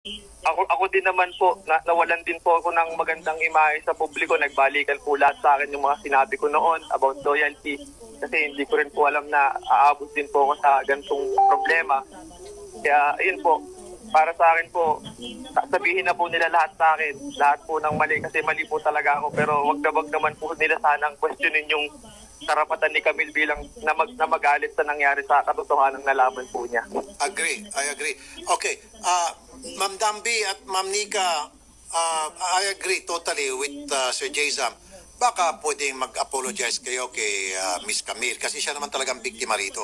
Ako din naman po, nawalan din po ako ng magandang imahe sa publiko. Nagbalikan po lahat sa akin yung mga sinabi ko noon about loyalty. Kasi hindi ko rin po alam na aabot din po ako sa ganitong problema. Kaya ayun po, para sa akin po, sabihin na po nila lahat sa akin. Lahat po ng mali kasi mali po talaga ako. Pero wag naman po nila sanang questionin yung karapatan ni Camille bilang na magalit sa nangyari sa katotohanan ng nalaman po niya. Agree, I agree. Okay, Ma'am Dambi at Ma'am Nika, I agree totally with Sir Jayzam. Baka pwedeng mag-apologize kayo kay Miss Camille kasi siya naman talagang biktima rito.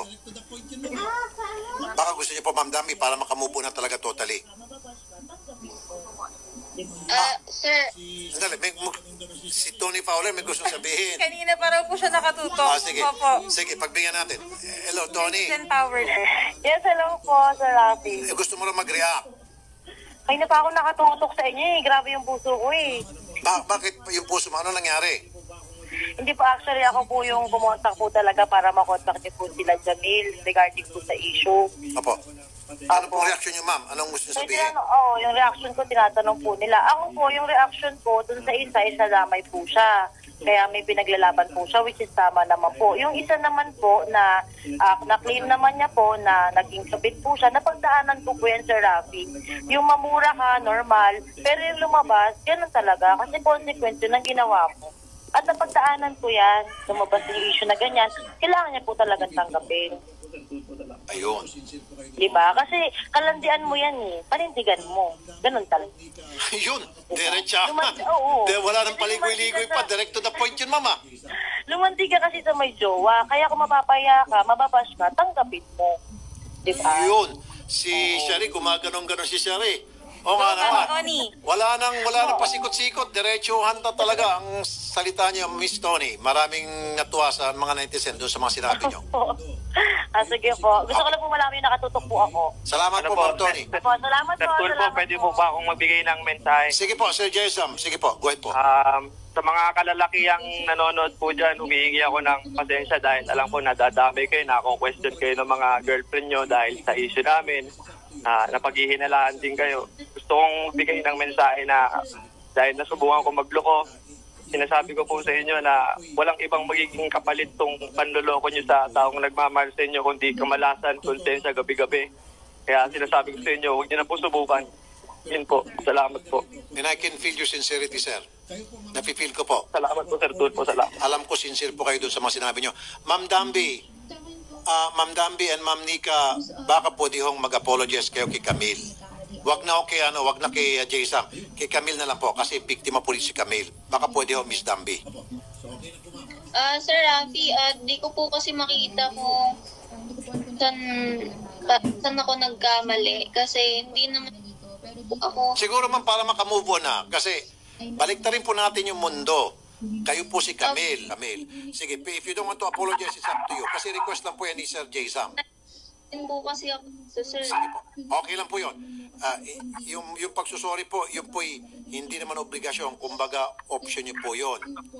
Baka gusto niyo po, Ma'am Dambi, para makamubo na talaga totally. Sir. Sandali, si Tony Fowler may gusto sabihin. Kanina pa raw po siya nakatutok. Sige, Opo. sige, pagbigyan natin. Hello, Tony. Jen Power. Yes, hello po, Sir Rafi. Gusto mo rin mag-react? Kanina pa ako nakatutok sa inyo eh. Grabe yung puso ko eh. Bakit yung puso mo? Ano nangyari? Hindi po actually ako po yung kumontak po talaga para makontak niyo po sila Jamil regarding po sa issue. Opo. Ano po reaction niyo, ma'am? Anong gusto niyo sabihin? Yung reaction ko tinatanong po nila. Ako po, yung reaction ko dun sa isa is nadamay po siya. Kaya may pinaglalaban po siya, which is tama naman po. Yung isa naman po na na-claim naman niya po na naging kapit po siya, napagdaanan po po yan, Sir Rafi. Yung mamura ka, normal, pero yung lumabas, ganun talaga. Kasi consequence yun ang ginawa mo. At napagdaanan po yan, lumabas yung issue na ganyan, kailangan niya po talagang tanggapin. Ayun. Diba? Kasi kalandian mo yan eh. Panindigan mo. Ganun talaga. Yun. Diretsa. Oo. Wala nang paligoy-ligoy pa. Direct to the point yun, mama. Lumanti ka kasi sa may jowa. Kaya kung mapapaya ka, mababash ka, tanggapin mo. Diba? Yun. Si Sherry, gumaganong-ganon si Sherry. O nga naman. Tony. Wala nang pasikot-sikot. Diretsuhan na talaga ang salita niya, Miss Tony. Maraming natuwa sa mga netizen doon sa mga sinabi niyo. Sige po. Gusto ko lang po malaman yung nakatutok po ako. Salamat po, Ma'am Tony. Salamat Sir po. Tul po, pwede po ba akong magbigay ng mensahe? Sige po, Sir Jayzam. Sige po, go ahead po. Sa mga kalalakihang nanonood po dyan, humihingi ako ng pasensya dahil alam ko nadadamay kayo, na-question kayo ng mga girlfriend nyo dahil sa issue namin. Napaghihinalaan din kayo. Gusto kong bigay ng mensahe na dahil nasubukan ko magloko, sinasabi ko po sa inyo na walang ibang magiging kapalit tong panloloko nyo sa taong nagmamahal sa inyo kundi kamalasan, konsensya gabi-gabi. Kaya sinasabi ko sa inyo, huwag nyo na po subukan. Yun po. Salamat po. And I can feel your sincerity, sir. Nafe-feel ko po. Salamat po, Sir Tul po. Salamat. Alam ko sincere po kayo doon sa mga sinabi nyo. Ma'am Dambi, Ma'am Dambi and Ma'am Nika, baka pwede hong mag-apologize kayo kay Camille. Wag na wag na kay Jayzam. Kay Camille na lang po kasi biktima po rin si Camille. Baka pwede hong Miss Dambi. Sir Rafi, di ko po kasi makita kung saan ako nagkamali. Kasi hindi naman ako... Siguro man para makamove on na. Kasi balik na rin po natin yung mundo. Kayo po si Camille. Sige, if you don't want to apologize, it's up to you. Kasi request lang po yan ni Sir Jayzam. po kasi ako sa sir. Sige po. Okay lang po yun. Yung pagsusori po, yun po hindi naman obligasyon. Kumbaga, option niyo po yun.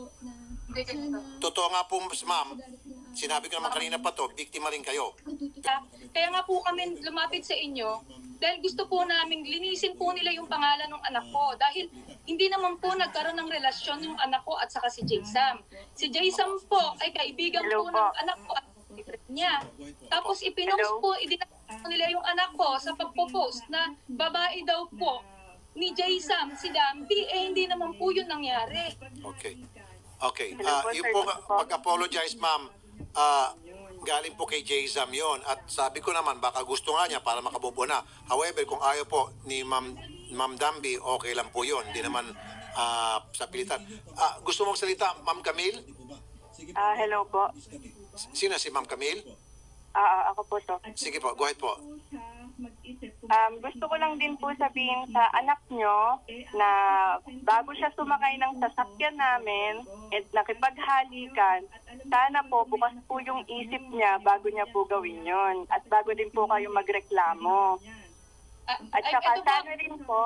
Totoo nga po, ma'am. Sinabi ko naman kanina pa to, biktima rin kayo. Kaya nga po kami lumapit sa inyo dahil gusto po namin linisin po nila yung pangalan ng anak ko. Dahil hindi naman po nagkaroon ng relasyon yung anak ko at saka si Jayzam. Si Jayzam po ay kaibigan po ng anak ko at niya. Tapos ipinost po, idinakot nila yung anak ko sa pagpo-post na babae daw po ni Jayzam, si Dambi, hindi naman po yun nangyari. Okay. Yung po pag-apologize, ma'am, galing po kay Jayzam yon. At sabi ko naman, baka gusto nga niya para makabubo na. However, kung ayaw po ni Ma'am Dambi, okay lang po yun. Hindi naman sa pilitan. Gusto mong salita, Ma'am Camille? Hello po. Sino si Ma'am Camille? Ako po to. Sige po, go ahead po. Gusto ko lang din po sabihin sa anak nyo na bago siya sumakay ng sasakyan namin at nakipaghalikan, sana po bukas po yung isip niya bago niya po gawin yon at bago din po kayo magreklamo. At saka sana rin po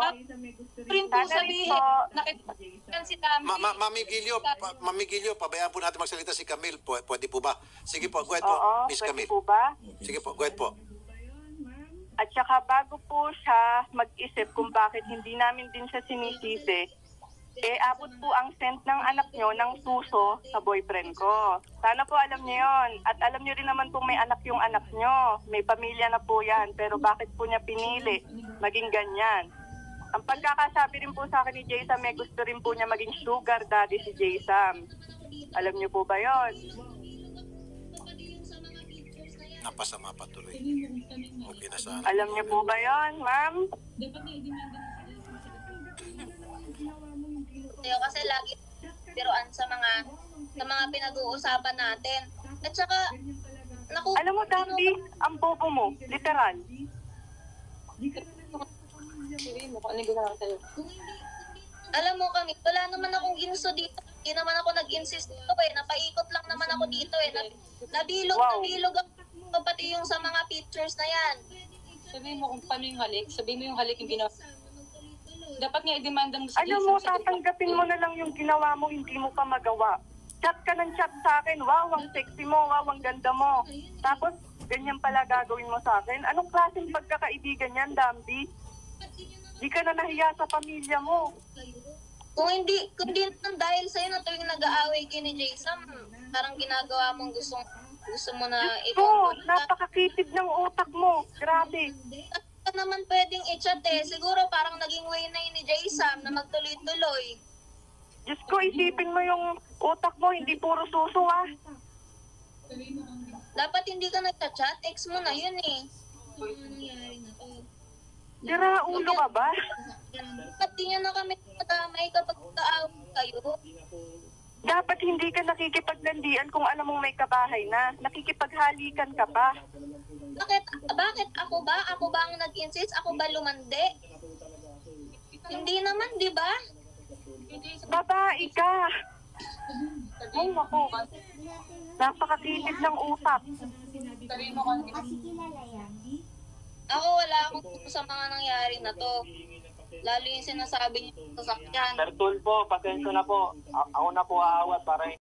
si Dambi. Mami Gilio, pabayaan po natin magsalita si Camille. Pwede po ba? Sige po, go ahead po, Miss Camille. Pwede po ba? Sige po, go ahead po. At saka bago po siya mag-isip kung bakit hindi namin din siya sinisisi, abot po ang scent ng anak nyo ng suso sa boyfriend ko. Sana po alam niyo yon. At alam niyo rin naman po may anak yung anak nyo. May pamilya na po yan. Pero bakit po niya pinili maging ganyan? Ang pagkakasabi rin po sa akin ni Jaysam, gusto rin po niya maging sugar daddy si Jaysam. Alam niyo po ba yon? Napasama pa tuloy. Okay na sana. Alam niyo po ba yon, ma'am? Tayo kasi lagi biruan sa mga pinag-uusapan natin. At saka, naku, Alam mo, Dandy, ang bobo mo, literal. alam mo kami, wala naman akong ginusto dito. Hindi naman ako nag-insist dito eh. Napaikot lang naman ako dito eh. Nabilog ako pati yung sa mga pictures na yan. Sabihin mo kung paano yung halik. Sabihin mo yung halik yung ginawa. Dapat nga i-demanda mo sa Alam mo, tatanggapin mo na lang yung ginawa mo, hindi mo pa magawa. Chat ka ng chat sa akin, wow, ang sexy mo, wow, ang ganda mo. Tapos, ganyan pala gagawin mo sa akin. Anong klaseng pagkakaibigan yan, Dambi? Di ka na nahiya sa pamilya mo. Kung hindi naman dahil sa'yo na tuwing nag-aaway kayo ni Jason, parang ginagawa mong gusto mo na Oo, napakakitid ng utak mo. Grabe. Ka naman pwedeng i-chat eh. Siguro parang naging way na yun ni Jason na magtuloy-tuloy. Diyos ko, isipin mo yung utak mo, hindi puro suso ah. Dapat hindi ka nagchat-chat, ex mo na yun eh. Sira ulo ka ba? Dapat di nyo na kami matamay kapag kaaway kayo. Dapat hindi ka nakikipaglandian kung alam mong may kabahay na. Nakikipaghalikan ka pa. Bakit ako ba? Ako ba ang nag-insist? Ako ba lumande? Hindi naman, di ba? Babae ka. Ay, naku. Napakatitid ng utak. Ako wala akong gusto sa mga nangyari na to. Lalo yung sinasabi niyo sa sasakyan. Sir Tulfo, pasensya na po. Ako na po aawat para